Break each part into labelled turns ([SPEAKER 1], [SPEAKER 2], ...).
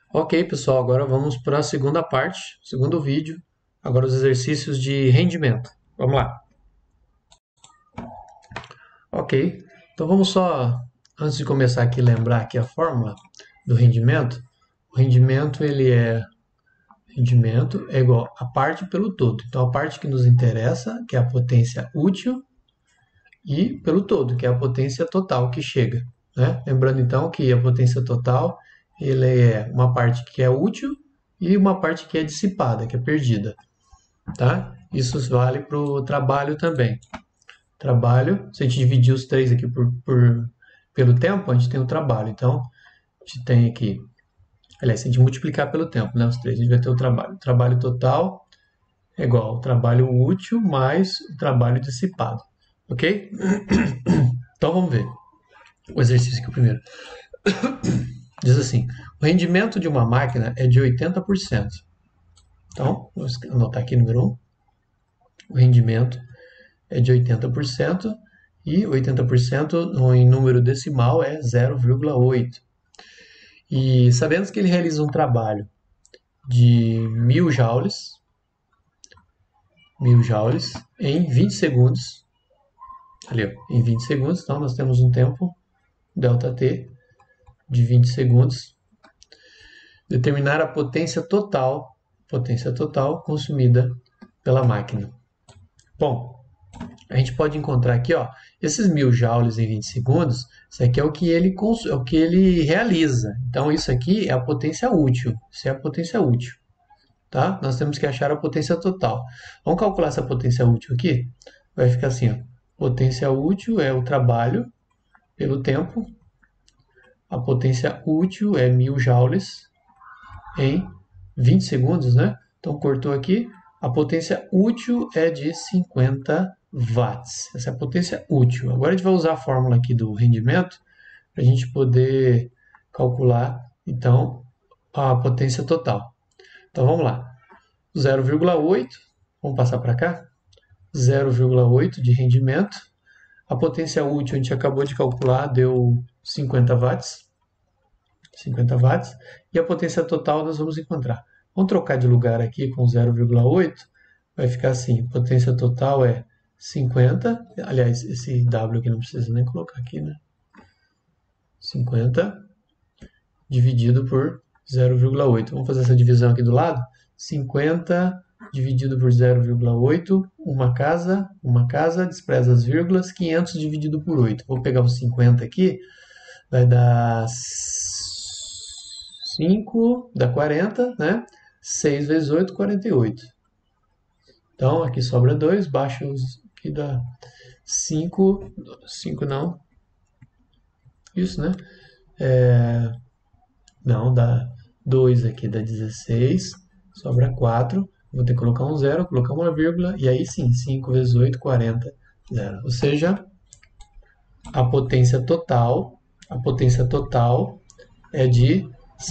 [SPEAKER 1] Ok, pessoal, agora vamos para a segunda parte, segundo vídeo. Agora os exercícios de rendimento. Vamos lá. Ok, então vamos só, antes de começar aqui, lembrar aqui a fórmula do rendimento. O rendimento é igual a parte pelo todo. Então a parte que nos interessa, que é a potência útil, e pelo todo, que é a potência total que chega, né? Lembrando então que a potência total ele é uma parte que é útil e uma parte que é dissipada, que é perdida, tá? Isso vale para o trabalho também. Trabalho, se a gente dividir os três aqui pelo tempo, a gente tem o trabalho. Então, a gente tem aqui, aliás, se a gente multiplicar pelo tempo, né, os três, a gente vai ter o trabalho. O trabalho total é igual ao trabalho útil mais o trabalho dissipado, ok? Então, vamos ver o exercício aqui primeiro. Diz assim, o rendimento de uma máquina é de 80%. Então, vamos anotar aqui número 1. O rendimento é de 80% e 80% em número decimal é 0,8. E sabemos que ele realiza um trabalho de 1000 joules em 20 segundos. Ali, ó, em 20 segundos, então nós temos um tempo, ΔT, de 20 segundos. Determinar a potência total consumida pela máquina. Bom, a gente pode encontrar aqui, ó, esses 1000 joules em 20 segundos, isso aqui é o que ele realiza. Então, isso aqui é a potência útil. Isso é a potência útil, tá? Nós temos que achar a potência total. Vamos calcular essa potência útil aqui? Vai ficar assim, ó. Potência útil é o trabalho pelo tempo. A potência útil é 1000 joules em 20 segundos, né? Então, cortou aqui. A potência útil é de 50 watts. Essa é a potência útil. Agora a gente vai usar a fórmula aqui do rendimento para a gente poder calcular, então, a potência total. Então, vamos lá. 0,8, vamos passar para cá. 0,8 de rendimento. A potência útil a gente acabou de calcular, deu 50 watts. 50 watts. E a potência total nós vamos encontrar. Vamos trocar de lugar aqui com 0,8. Vai ficar assim, potência total é 50. Aliás, esse W aqui não precisa nem colocar aqui, né? 50 dividido por 0,8. Vamos fazer essa divisão aqui do lado. 50 dividido por 0,8. Uma casa, despreza as vírgulas. 500 dividido por 8. Vou pegar os 50 aqui. Vai dar 5, dá 40, né? 6 vezes 8, 48. Então, aqui sobra 2, baixa os aqui dá 5, 5 não, isso, né? Não, dá 2 aqui, dá 16, sobra 4, vou ter que colocar um zero, colocar uma vírgula, e aí sim, 5 vezes 8, 40, zero. Ou seja, a potência total é de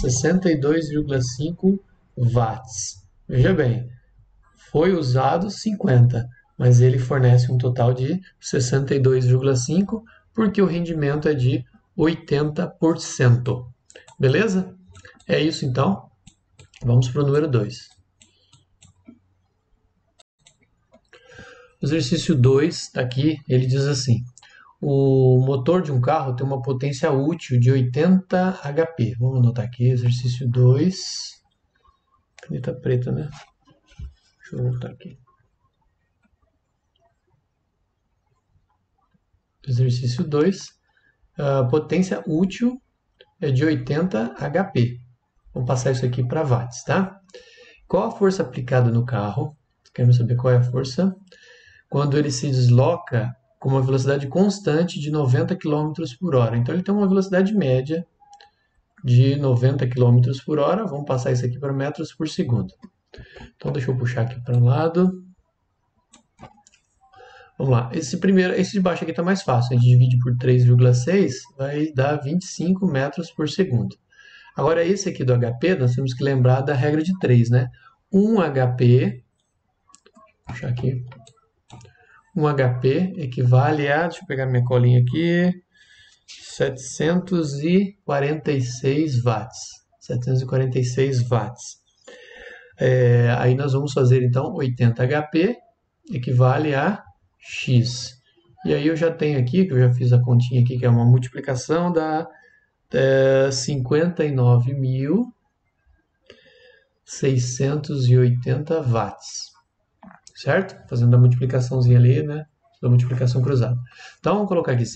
[SPEAKER 1] 62,5 watts. Veja bem, foi usado 50, mas ele fornece um total de 62,5 porque o rendimento é de 80%. Beleza? É isso então. Vamos para o número 2. O exercício 2, aqui, ele diz assim: o motor de um carro tem uma potência útil de 80 HP. Vamos anotar aqui, exercício 2. Caneta preta, né? Deixa eu voltar aqui. Exercício 2. A potência útil é de 80 HP. Vamos passar isso aqui para watts, tá? Qual a força aplicada no carro? Queremos saber qual é a força quando ele se desloca com uma velocidade constante de 90 km por hora. Então, ele tem uma velocidade média de 90 km por hora. Vamos passar isso aqui para metros por segundo. Então, deixa eu puxar aqui para um lado. Vamos lá. Esse de baixo aqui está mais fácil. A gente divide por 3,6, vai dar 25 metros por segundo. Agora, esse aqui do HP, nós temos que lembrar da regra de 3, né? 1 HP, vou puxar aqui, 1 HP equivale a, deixa eu pegar minha colinha aqui, 746 watts. 746 watts. Aí nós vamos fazer então 80 HP equivale a X. E aí eu já tenho aqui, que eu já fiz a continha aqui, que é uma multiplicação da 59.680 watts. Certo? Fazendo a multiplicaçãozinha ali, né? Da multiplicação cruzada. Então vamos colocar aqui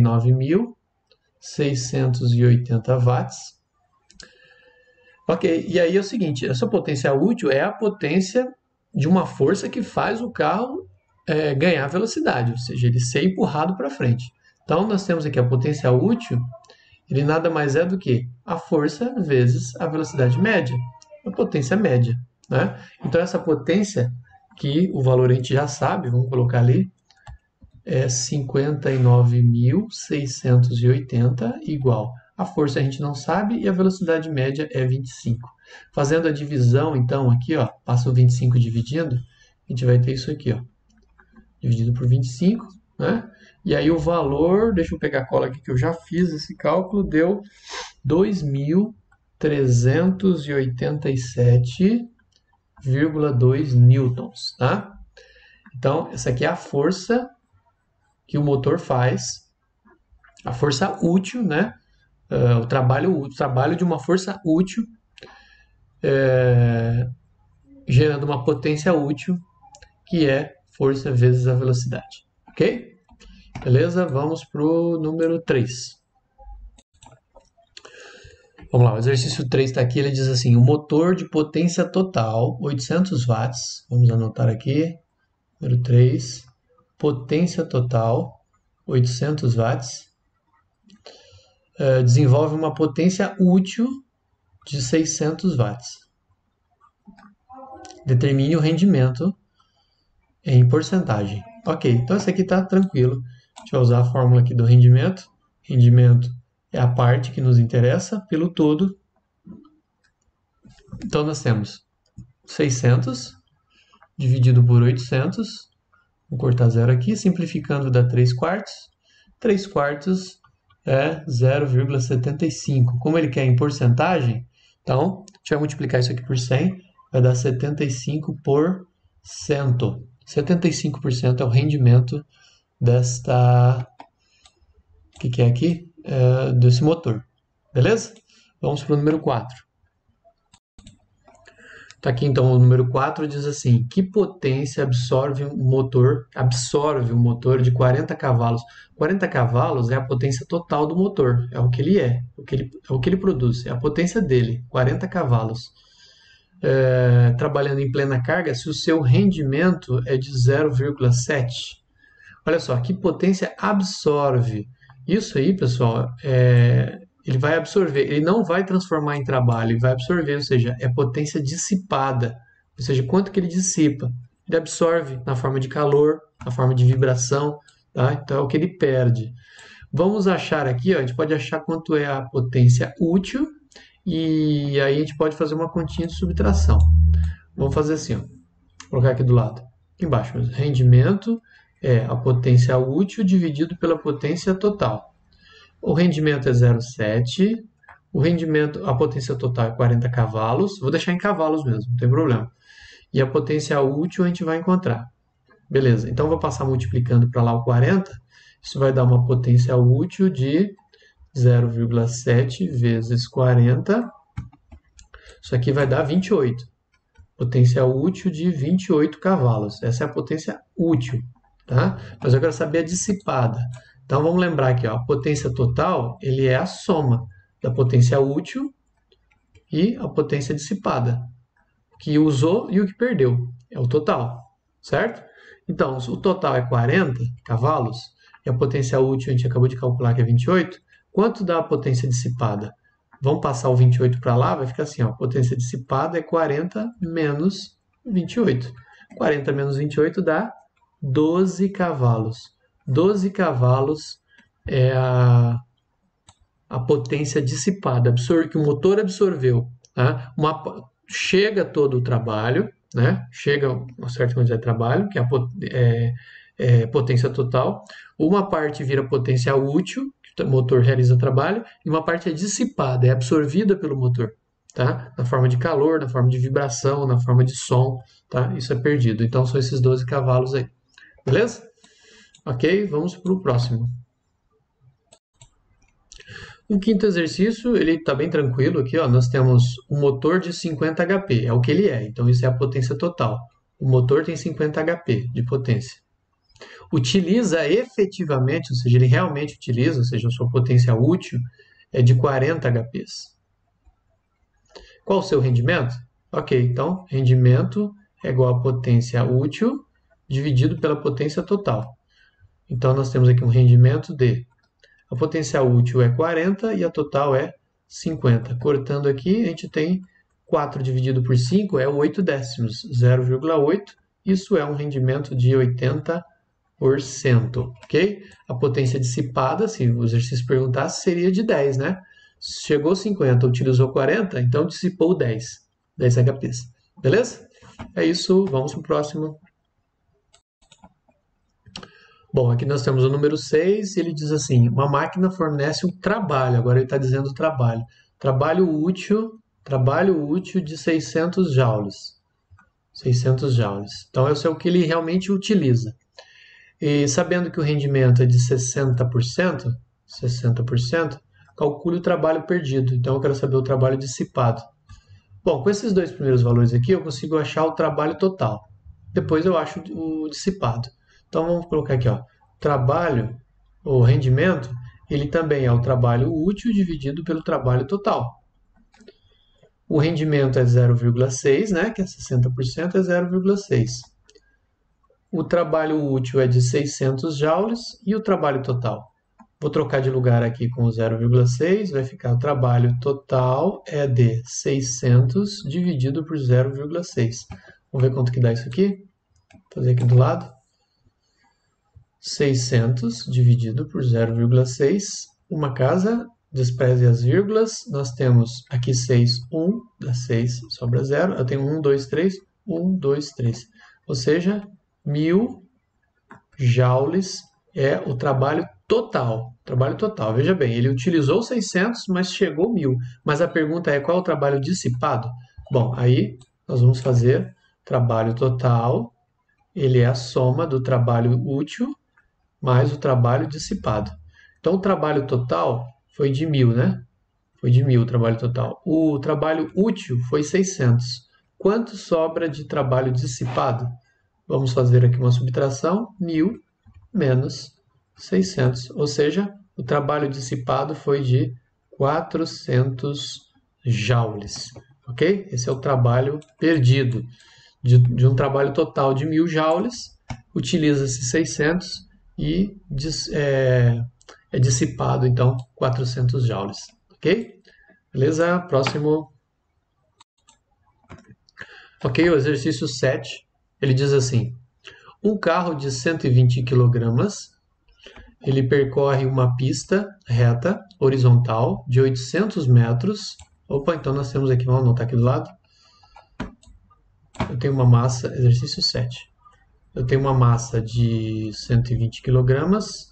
[SPEAKER 1] 59.680 watts. Ok, e aí é o seguinte, essa potência útil é a potência de uma força que faz o carro ganhar velocidade, ou seja, ele ser empurrado para frente. Então nós temos aqui a potência útil, ele nada mais é do que a força vezes a velocidade média, a potência média, né? Então essa potência, que o valor a gente já sabe, vamos colocar ali, é 59.680 igual. A força a gente não sabe e a velocidade média é 25. Fazendo a divisão, então, aqui, ó, passa o 25 dividindo, a gente vai ter isso aqui, ó, dividido por 25, né? E aí o valor, deixa eu pegar a cola aqui que eu já fiz esse cálculo, deu 2.387,2 newtons, tá? Então, essa aqui é a força que o motor faz, a força útil, né? O trabalho de uma força útil gerando uma potência útil, que é força vezes a velocidade. Ok? Beleza? Vamos para o número 3. Vamos lá, o exercício 3 está aqui, ele diz assim, o motor de potência total, 800 watts, vamos anotar aqui, número 3, potência total, 800 watts, desenvolve uma potência útil de 600 watts. Determine o rendimento em porcentagem. Ok, então esse aqui está tranquilo. A gente vai usar a fórmula aqui do rendimento. Rendimento é a parte que nos interessa pelo todo. Então nós temos 600 dividido por 800. Vou cortar zero aqui, simplificando dá 3 quartos. 3 quartos é 0,75. Como ele quer em porcentagem, então, a gente vai multiplicar isso aqui por 100, vai dar 75%. 75% é o rendimento desta... O que é aqui? Desse motor. Beleza? Vamos para o número 4. Tá aqui então o número 4, diz assim, que potência absorve um motor de 40 cavalos? 40 cavalos é a potência total do motor, é o que ele é o que ele produz, é a potência dele, 40 cavalos. Trabalhando em plena carga, se o seu rendimento é de 0,7. Olha só, que potência absorve. Isso aí, pessoal, ele vai absorver, ele não vai transformar em trabalho, ele vai absorver, ou seja, é potência dissipada, ou seja, quanto que ele dissipa. Ele absorve na forma de calor, na forma de vibração, tá? Então é o que ele perde. Vamos achar aqui, ó, a gente pode achar quanto é a potência útil, e aí a gente pode fazer uma continha de subtração. Vamos fazer assim, ó, vou colocar aqui do lado, aqui embaixo, rendimento é a potência útil dividido pela potência total. O rendimento é 0,7, a potência total é 40 cavalos, vou deixar em cavalos mesmo, não tem problema. E a potência útil a gente vai encontrar. Beleza, então vou passar multiplicando para lá o 40, isso vai dar uma potência útil de 0,7 vezes 40, isso aqui vai dar 28. Potência útil de 28 cavalos, essa é a potência útil, tá? Mas eu quero saber a dissipada. Então vamos lembrar aqui, ó, a potência total, ele é a soma da potência útil e a potência dissipada. O que usou e o que perdeu, é o total, certo? Então, o total é 40 cavalos e a potência útil a gente acabou de calcular que é 28. Quanto dá a potência dissipada? Vamos passar o 28 para lá, vai ficar assim, ó, a potência dissipada é 40 menos 28. 40 menos 28 dá 12 cavalos. 12 cavalos é a potência dissipada, que o motor absorveu. Tá? Chega todo o trabalho, né? Chega uma certa quantidade de trabalho, que é potência total. Uma parte vira potência útil, que o motor realiza trabalho, e uma parte é dissipada, é absorvida pelo motor. tá? Na forma de calor, na forma de vibração, na forma de som, tá? Isso é perdido. Então são esses 12 cavalos aí. Beleza? Ok, vamos para o próximo. O quinto exercício, ele está bem tranquilo aqui, ó. Nós temos um motor de 50 HP, é o que ele é, então isso é a potência total. O motor tem 50 HP de potência. Utiliza efetivamente, ou seja, ele realmente utiliza, ou seja, a sua potência útil é de 40 HPs. Qual o seu rendimento? Ok, então rendimento é igual a potência útil dividido pela potência total. Então nós temos aqui um rendimento de a potência útil é 40 e a total é 50. Cortando aqui, a gente tem 4 dividido por 5 é 8 décimos, 0,8. Isso é um rendimento de 80%, ok? A potência dissipada, se o exercício perguntasse, seria de 10, né? Chegou 50, utilizou 40, então dissipou 10 HPs. Beleza? É isso, vamos para o próximo. Bom, aqui nós temos o número 6, ele diz assim, uma máquina fornece um trabalho, agora ele está dizendo trabalho. Trabalho útil de 600 joules. 600 joules. Então, esse é o que ele realmente utiliza. E sabendo que o rendimento é de 60%, calcule o trabalho perdido. Então, eu quero saber o trabalho dissipado. Bom, com esses dois primeiros valores aqui, eu consigo achar o trabalho total. Depois eu acho o dissipado. Então, vamos colocar aqui, ó, trabalho, ou rendimento, ele também é o trabalho útil dividido pelo trabalho total. O rendimento é 0,6, né, que é 60%, é 0,6. O trabalho útil é de 600 joules e o trabalho total. Vou trocar de lugar aqui com o 0,6, vai ficar o trabalho total é de 600 dividido por 0,6. Vamos ver quanto que dá isso aqui? Vou fazer aqui do lado. 600 dividido por 0,6, uma casa, despreze as vírgulas, nós temos aqui 6, 1, dá 6, sobra 0, eu tenho 1, 2, 3, 1, 2, 3, ou seja, 1000 joules é o trabalho total, veja bem, ele utilizou 600, mas chegou 1000, mas a pergunta é qual é o trabalho dissipado? Bom, aí nós vamos fazer trabalho total, ele é a soma do trabalho útil mais o trabalho dissipado. Então, o trabalho total foi de 1000, né? Foi de 1000 o trabalho total. O trabalho útil foi 600. Quanto sobra de trabalho dissipado? Vamos fazer aqui uma subtração. 1000 menos 600. Ou seja, o trabalho dissipado foi de 400 joules. Ok? Esse é o trabalho perdido. De um trabalho total de 1000 joules, utiliza-se 600 e é dissipado, então, 400 joules. Ok? Beleza? Próximo. Ok, o exercício 7, ele diz assim, um carro de 120 kg, ele percorre uma pista reta, horizontal, de 800 metros. Opa, então nós temos aqui, vamos anotar aqui do lado. Eu tenho uma massa, exercício 7. Eu tenho uma massa de 120 kg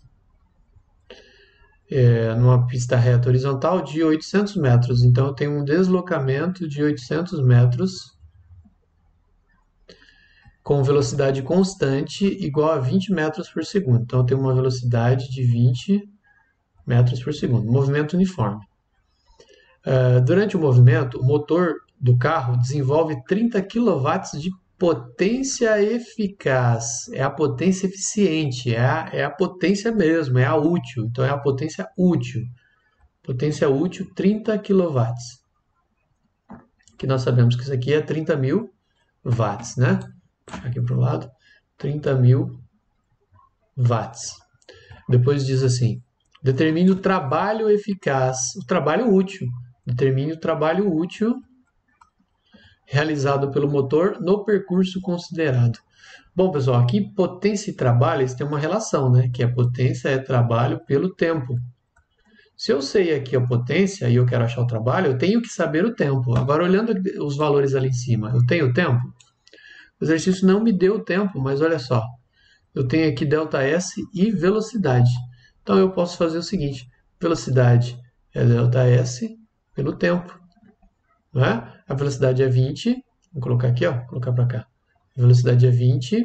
[SPEAKER 1] numa pista reta horizontal de 800 metros. Então, eu tenho um deslocamento de 800 metros com velocidade constante igual a 20 metros por segundo. Então, eu tenho uma velocidade de 20 metros por segundo. Movimento uniforme. Durante o movimento, o motor do carro desenvolve 30 kW de potência eficaz, é a potência eficiente, é a potência mesmo, é a útil, então é a potência útil. Potência útil 30 kW. Que nós sabemos que isso aqui é 30.000 watts, né? Vou aqui para o lado, 30.000 watts. Depois diz assim, determine o trabalho eficaz, o trabalho útil. Determine o trabalho útil realizado pelo motor no percurso considerado. Bom, pessoal, aqui potência e trabalho eles têm uma relação, né? Que a potência é trabalho pelo tempo. Se eu sei aqui a potência e eu quero achar o trabalho, eu tenho que saber o tempo. Agora, olhando os valores ali em cima, eu tenho o tempo? O exercício não me deu o tempo, mas olha só. Eu tenho aqui ΔS e velocidade. Então, eu posso fazer o seguinte. Velocidade é ΔS pelo tempo. né? A velocidade é 20, vou colocar aqui, ó, vou colocar para cá. A velocidade é 20,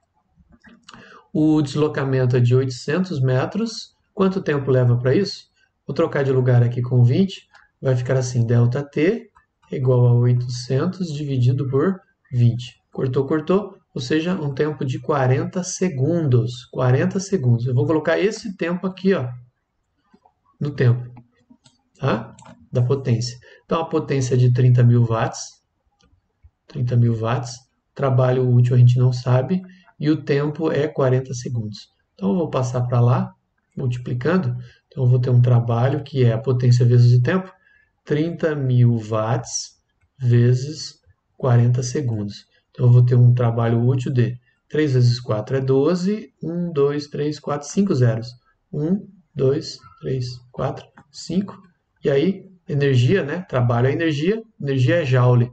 [SPEAKER 1] o deslocamento é de 800 metros. Quanto tempo leva para isso? Vou trocar de lugar aqui com 20, vai ficar assim, ΔT é igual a 800 dividido por 20. Cortou, cortou, ou seja, um tempo de 40 segundos. 40 segundos. Eu vou colocar esse tempo aqui, ó, no tempo, tá? Da potência. Então, a potência é de 30.000 watts. 30.000 watts. Trabalho útil a gente não sabe. E o tempo é 40 segundos. Então, eu vou passar para lá, multiplicando. Então, eu vou ter um trabalho que é a potência vezes o tempo. 30.000 watts vezes 40 segundos. Então, eu vou ter um trabalho útil de 3 vezes 4 é 12. 1, 2, 3, 4, 5 zeros. 1, 2, 3, 4, 5. E aí, energia, né? Trabalho é energia. Energia é joule.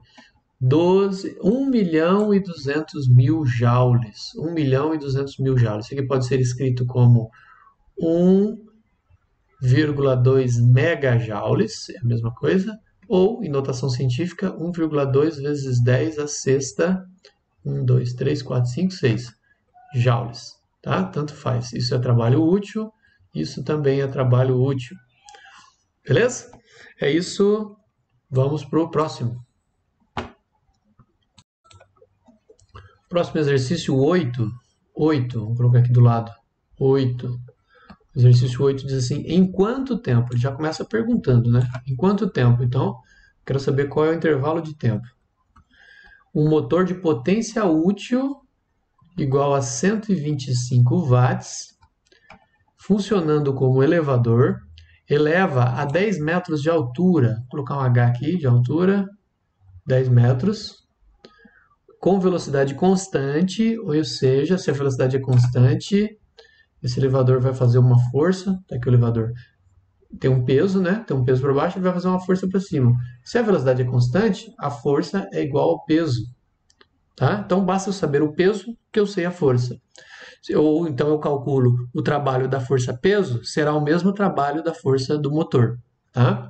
[SPEAKER 1] 1.200.000 joules. 1.200.000 joules. Isso aqui pode ser escrito como 1,2 megajoules, é a mesma coisa, ou, em notação científica, 1,2 vezes 10 a sexta, 1, 2, 3, 4, 5, 6 joules, tá? Tanto faz. Isso é trabalho útil, isso também é trabalho útil. Beleza? É isso. Vamos para o próximo. Próximo exercício 8. 8, vamos colocar aqui do lado. 8. Exercício 8 diz assim, em quanto tempo? Ele já começa perguntando, né? Em quanto tempo? Então, quero saber qual é o intervalo de tempo. Um motor de potência útil igual a 125 watts, funcionando como elevador, eleva a 10 metros de altura. Vou colocar um H aqui de altura, 10 metros, com velocidade constante, ou seja, se a velocidade é constante, esse elevador vai fazer uma força, tá aqui o elevador, tem um peso, né? Tem um peso para baixo, ele vai fazer uma força para cima. Se a velocidade é constante, a força é igual ao peso, tá? Então basta eu saber o peso que eu sei a força. Ou então eu calculo o trabalho da força-peso, será o mesmo trabalho da força do motor, tá?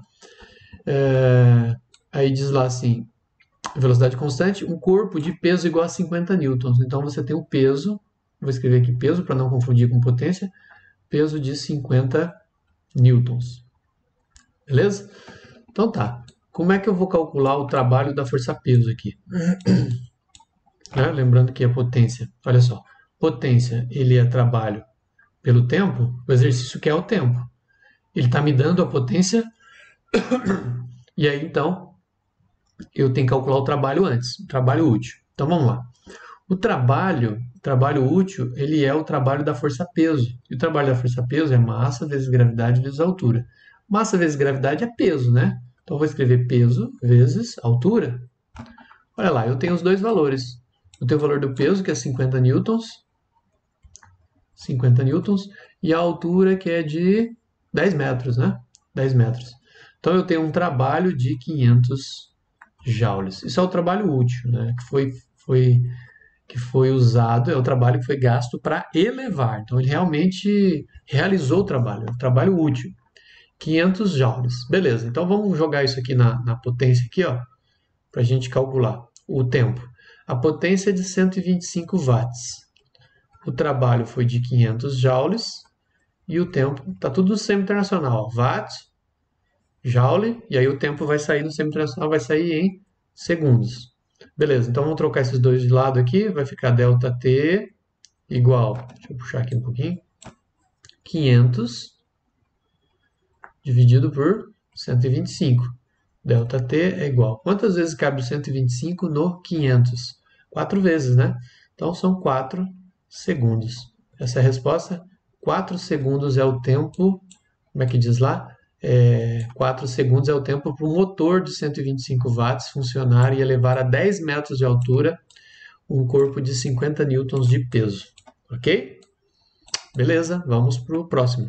[SPEAKER 1] Aí diz lá assim, velocidade constante, um corpo de peso igual a 50 newtons. Então você tem o peso, vou escrever aqui peso para não confundir com potência, peso de 50 newtons. Beleza? Então tá. Como é que eu vou calcular o trabalho da força-peso aqui? Lembrando que a potência, olha só, potência, ele é trabalho pelo tempo, o exercício quer o tempo. Ele está me dando a potência, e aí então eu tenho que calcular o trabalho antes, o trabalho útil. Então vamos lá. O trabalho útil, ele é o trabalho da força-peso. E o trabalho da força-peso é massa vezes gravidade vezes altura. Massa vezes gravidade é peso, né? Então eu vou escrever peso vezes altura. Olha lá, eu tenho os dois valores. Eu tenho o valor do peso, que é 50 newtons. 50 newtons. E a altura, que é de 10 metros, né? 10 metros. Então eu tenho um trabalho de 500 joules. Isso é o trabalho útil, né? Que foi usado, é o trabalho que foi gasto para elevar. Então ele realmente realizou o trabalho útil. 500 joules. Beleza, então vamos jogar isso aqui na potência aqui, ó, para a gente calcular o tempo. A potência é de 125 watts. O trabalho foi de 500 joules e o tempo, tá tudo no sistema internacional, ó, watt, joule, e aí o tempo vai sair no sistema internacional, vai sair em segundos. Beleza, então vamos trocar esses dois de lado aqui, vai ficar ΔT igual, deixa eu puxar aqui um pouquinho, 500 dividido por 125. ΔT é igual. Quantas vezes cabe o 125 no 500? 4 vezes, né? Então são 4 segundos. Essa é a resposta. 4 segundos é o tempo, como é que diz lá? 4 segundos é o tempo para o motor de 125 watts funcionar e elevar a 10 metros de altura um corpo de 50 newtons de peso. Ok? Beleza, vamos para o próximo.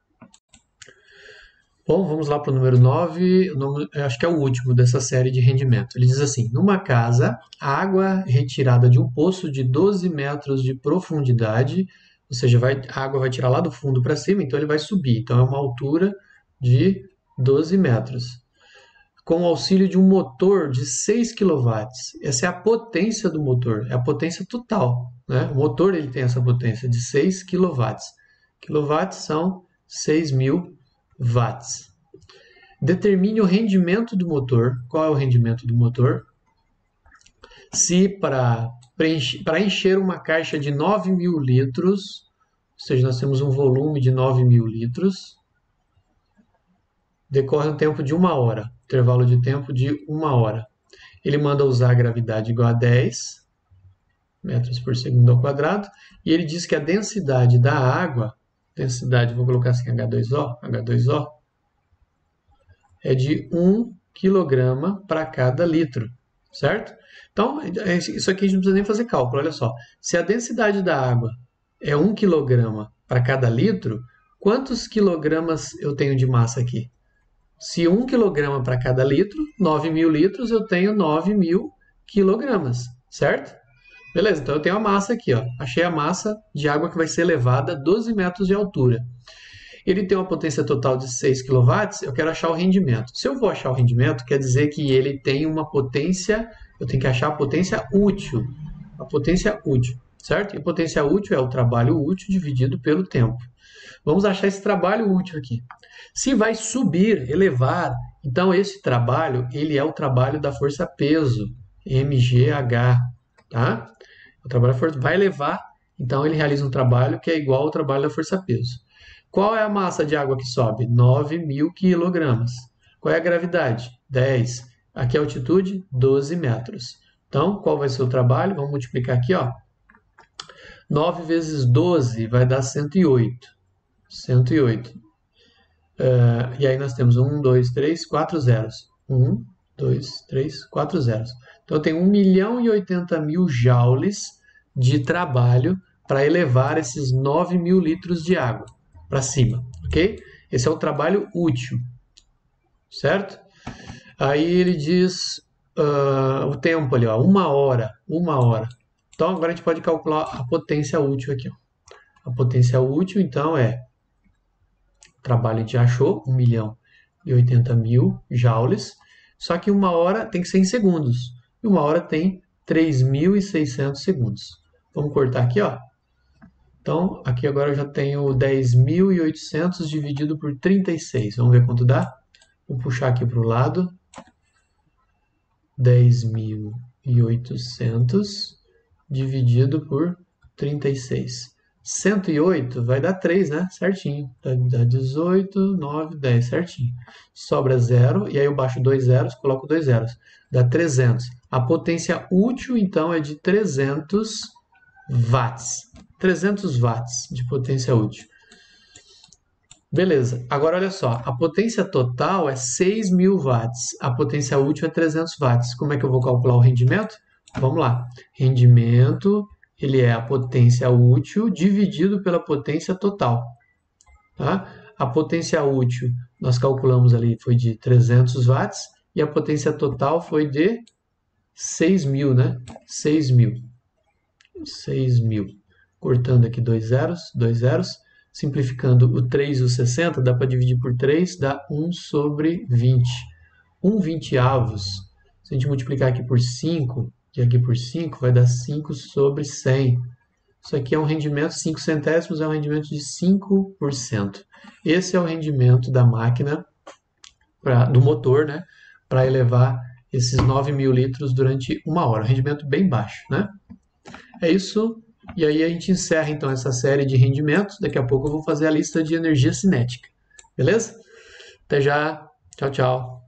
[SPEAKER 1] Bom, vamos lá para o número 9, acho que é o último dessa série de rendimento. Ele diz assim, numa casa, a água retirada de um poço de 12 metros de profundidade, ou seja, a água vai tirar lá do fundo para cima, então ele vai subir. Então é uma altura de 12 metros. com o auxílio de um motor de 6 kW. Essa é a potência do motor, é a potência total, né? O motor ele tem essa potência de 6 kW. Quilowatts são 6.000 watts. Determine o rendimento do motor. Qual é o rendimento do motor? Se para encher uma caixa de 9.000 litros, ou seja, nós temos um volume de 9.000 litros, decorre um tempo de 1 hora, intervalo de tempo de 1 hora. Ele manda usar a gravidade igual a 10 metros por segundo ao quadrado, e ele diz que a densidade da água, vou colocar assim, H2O, é de 1 kg para cada litro, certo? Então, isso aqui a gente não precisa nem fazer cálculo, olha só. Se a densidade da água é 1 kg para cada litro, quantos quilogramas eu tenho de massa aqui? Se 1 kg para cada litro, 9.000 litros, eu tenho 9.000 quilogramas, certo? Beleza, então eu tenho a massa aqui, ó. Achei a massa de água que vai ser elevada a 12 metros de altura. Ele tem uma potência total de 6 kW, eu quero achar o rendimento. Se eu vou achar o rendimento, quer dizer que ele tem uma potência, eu tenho que achar a potência útil. A potência útil, certo? E potência útil é o trabalho útil dividido pelo tempo. Vamos achar esse trabalho útil aqui. Se vai subir, elevar, então esse trabalho, ele é o trabalho da força-peso, mgh, tá? O trabalho vai elevar, então ele realiza um trabalho que é igual ao trabalho da força-peso. Qual é a massa de água que sobe? 9.000 quilogramas. Qual é a gravidade? 10. Aqui a altitude? 12 metros. Então, qual vai ser o trabalho? Vamos multiplicar aqui, ó. 9 vezes 12 vai dar 108. 108. E aí nós temos 1, 2, 3, 4 zeros. 1, 2, 3, 4 zeros. Então eu tenho 1.080.000 joules de trabalho para elevar esses 9.000 litros de água para cima, ok? Esse é o trabalho útil, certo? Aí ele diz o tempo ali, ó, 1 hora. Então agora a gente pode calcular a potência útil aqui, ó. A potência útil, então, é o trabalho a gente achou, 1.080.000 joules, só que 1 hora tem que ser em segundos. E 1 hora tem 3.600 segundos. Vamos cortar aqui, ó. Então, aqui agora eu já tenho 10.800 dividido por 36. Vamos ver quanto dá? Vou puxar aqui para o lado. 10.800 dividido por 36. 108 vai dar 3, né? Certinho. Dá 18, 9, 10, certinho. Sobra 0, e aí eu baixo 2 zeros, coloco 2 zeros. Dá 300. A potência útil, então, é de 300 watts. 300 watts de potência útil. Beleza. Agora, olha só. A potência total é 6.000 watts. A potência útil é 300 watts. Como é que eu vou calcular o rendimento? Vamos lá. Rendimento, ele é a potência útil dividido pela potência total. Tá? A potência útil, nós calculamos ali, foi de 300 watts. E a potência total foi de 6.000, né? 6.000. Cortando aqui 2 zeros. Simplificando o 3 e o 60, dá para dividir por 3, dá 1 sobre 20. 1 vinteavos. Se a gente multiplicar aqui por 5 e aqui por 5, vai dar 5 sobre 100. Isso aqui é um rendimento, 5 centésimos é um rendimento de 5%. Esse é o rendimento da máquina, do motor, né, para elevar esses 9.000 litros durante 1 hora. Um rendimento bem baixo, né? É isso. E aí a gente encerra então essa série de rendimentos. Daqui a pouco eu vou fazer a lista de energia cinética. Beleza? Até já. Tchau, tchau.